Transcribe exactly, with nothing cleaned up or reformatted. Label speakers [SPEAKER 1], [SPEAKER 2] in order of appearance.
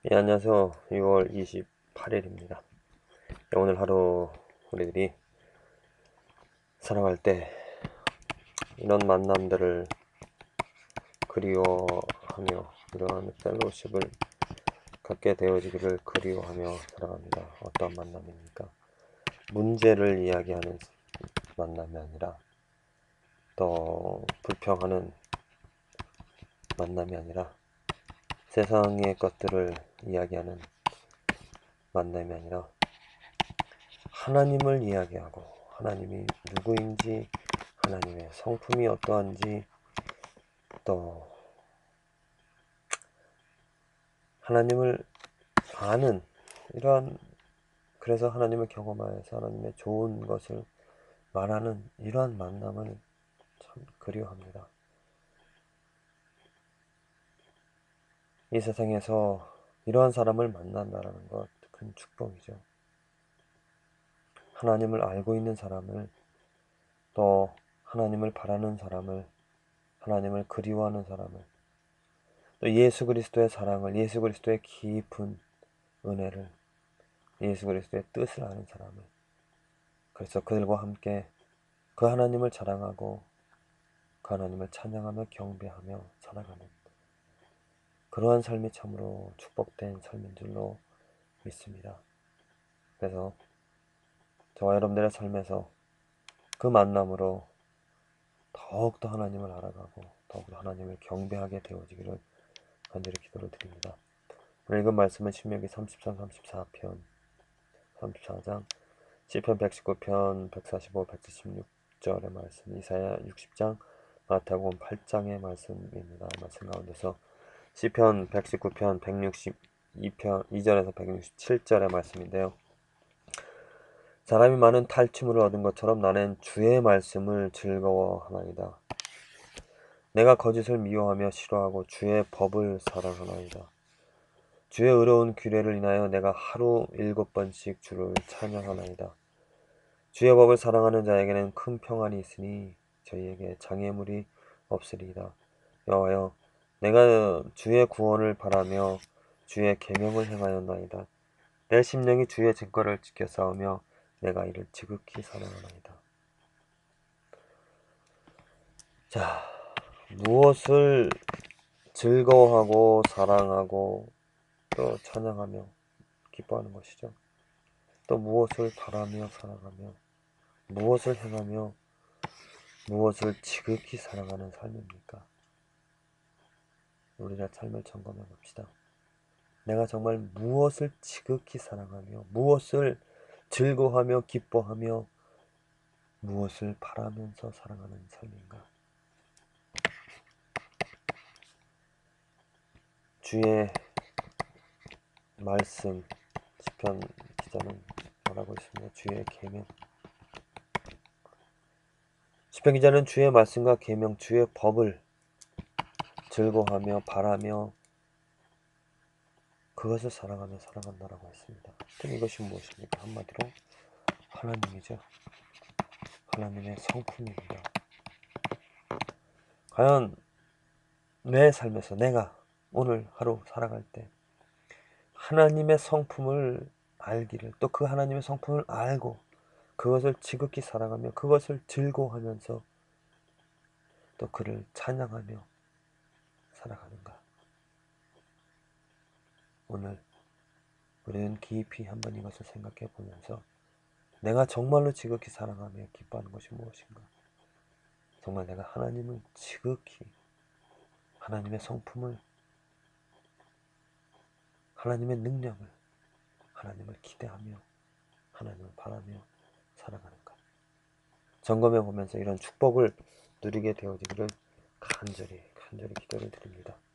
[SPEAKER 1] 예, 안녕하세요. 유월 이십팔일입니다. 오늘 하루 우리들이 살아갈 때 이런 만남들을 그리워하며 이러한 펠로우십을 갖게 되어지기를 그리워하며 살아갑니다. 어떤 만남입니까? 문제를 이야기하는 만남이 아니라 또 불평하는 만남이 아니라 세상의 것들을 이야기하는 만남이 아니라 하나님을 이야기하고 하나님이 누구인지 하나님의 성품이 어떠한지 또 하나님을 아는 이러한 그래서 하나님을 경험하여서 하나님의 좋은 것을 말하는 이러한 만남을 참 그리워합니다. 이 세상에서 이러한 사람을 만난다는 것 큰 축복이죠. 하나님을 알고 있는 사람을 또 하나님을 바라는 사람을 하나님을 그리워하는 사람을 또 예수 그리스도의 사랑을 예수 그리스도의 깊은 은혜를 예수 그리스도의 뜻을 아는 사람을 그래서 그들과 함께 그 하나님을 자랑하고 그 하나님을 찬양하며 경배하며 살아가는 그러한 삶이 참으로 축복된 삶인 줄로 믿습니다. 그래서 저와 여러분들의 삶에서 그 만남으로 더욱더 하나님을 알아가고 더욱더 하나님을 경배하게 되어지기를 간절히 기도를 드립니다. 오늘 읽은 말씀은 신명기 삼십삼, 삼십사편, 삼십사장, 시편 백십구편, 백사십오, 백칠십육절의 말씀, 이사야 육십장, 마태복음 팔장의 말씀입니다. 말씀 가운데서 시편 백십구편, 백육십이편, 이절에서 백육십칠절의 말씀인데요. 사람이 많은 탈취물을 얻은 것처럼 나는 주의 말씀을 즐거워하나이다. 내가 거짓을 미워하며 싫어하고 주의 법을 사랑하나이다. 주의 의로운 규례를 인하여 내가 하루 일곱 번씩 주를 찬양하나이다. 주의 법을 사랑하는 자에게는 큰 평안이 있으니 저희에게 장애물이 없으리이다. 여호와여, 내가 주의 구원을 바라며 주의 계명을 행하였나이다. 내 심령이 주의 증거를 지켜 싸우며 내가 이를 지극히 사랑하나이다. 자, 무엇을 즐거워하고 사랑하고 또 찬양하며 기뻐하는 것이죠. 또 무엇을 바라며 살아가며 무엇을 행하며 무엇을 지극히 사랑하는 삶입니까? 우리가 삶을 점검해 봅시다. 내가 정말 무엇을 지극히 사랑하며 무엇을 즐거워하며 기뻐하며 무엇을 바라면서 살아가는 삶인가? 주의 말씀, 시편 기자는 말하고 있습니다. 주의 계명. 시편 기자는 주의 말씀과 계명, 주의 법을 즐거워하며 바라며 그것을 사랑하며 살아간다라고 했습니다. 그럼 이것이 무엇입니까? 한마디로 하나님이죠. 하나님의 성품입니다. 과연 내 삶에서 내가 오늘 하루 살아갈 때 하나님의 성품을 알기를 또 그 하나님의 성품을 알고 그것을 지극히 사랑하며 그것을 즐거워하면서 또 그를 찬양하며 살아가는가? 오늘 우리는 깊이 한번 이것을 생각해 보면서 내가 정말로 지극히 사랑하며 기뻐하는 것이 무엇인가? 정말 내가 하나님을 지극히 하나님의 성품을 하나님의 능력을 하나님을 기대하며 하나님을 바라며 살아가는가? 점검해 보면서 이런 축복을 누리게 되어지기를 간절히 간절히 기도를 드립니다.